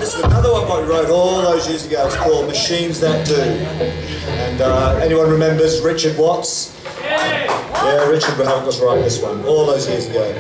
This is another one what we wrote all those years ago. It's called Machines That Do. And anyone remembers Richard Watts? Yeah, Richard helped us write this one all those years ago.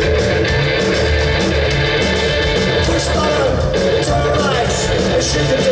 She can